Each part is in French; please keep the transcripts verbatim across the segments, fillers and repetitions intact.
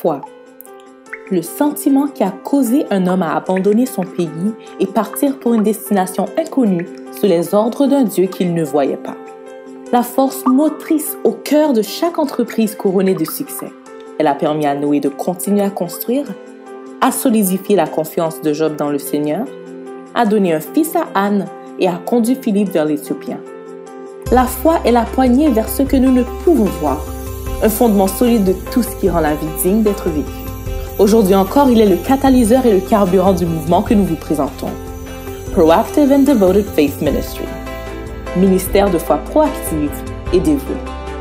foi, le sentiment qui a causé un homme à abandonner son pays et partir pour une destination inconnue sous les ordres d'un Dieu qu'il ne voyait pas. La force motrice au cœur de chaque entreprise couronnée de succès. Elle a permis à Noé de continuer à construire, à solidifier la confiance de Job dans le Seigneur, à donner un fils à Anne et a conduit Philippe vers l'Éthiopien. La foi est la poignée vers ce que nous ne pouvons voir, un fondement solide de tout ce qui rend la vie digne d'être vécue. Aujourd'hui encore, il est le catalyseur et le carburant du mouvement que nous vous présentons. Proactive and Devoted Faith Ministry, ministère de foi proactive et dévouée.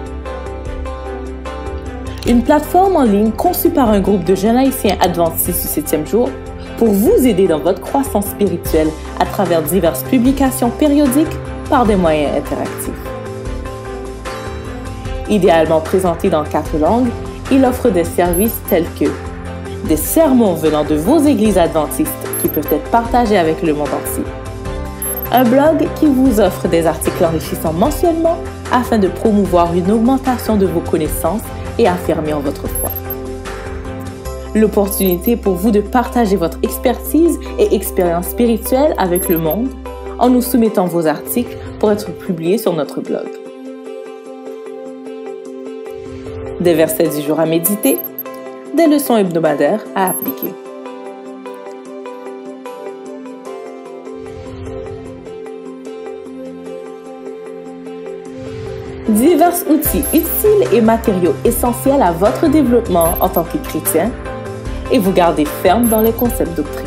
Une plateforme en ligne conçue par un groupe de jeunes haïtiens adventistes du septième jour pour vous aider dans votre croissance spirituelle à travers diverses publications périodiques par des moyens interactifs. Idéalement présenté dans quatre langues, il offre des services tels que des sermons venant de vos églises adventistes qui peuvent être partagés avec le monde entier, un blog qui vous offre des articles enrichissants mensuellement afin de promouvoir une augmentation de vos connaissances et affirmer en votre foi. L'opportunité pour vous de partager votre expertise et expérience spirituelle avec le monde en nous soumettant vos articles pour être publiés sur notre blog. Des versets du jour à méditer, des leçons hebdomadaires à appliquer. Divers outils utiles et matériaux essentiels à votre développement en tant que chrétien et vous garder ferme dans les concepts doctrinaux.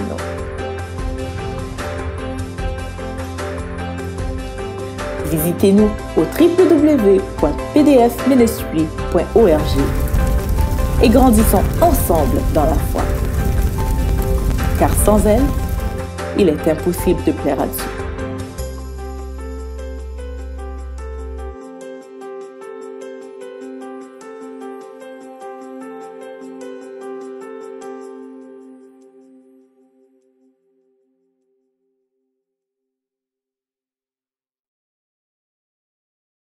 Visitez-nous au w w w point p d f ministry point org et grandissons ensemble dans la foi. Car sans elle, il est impossible de plaire à Dieu.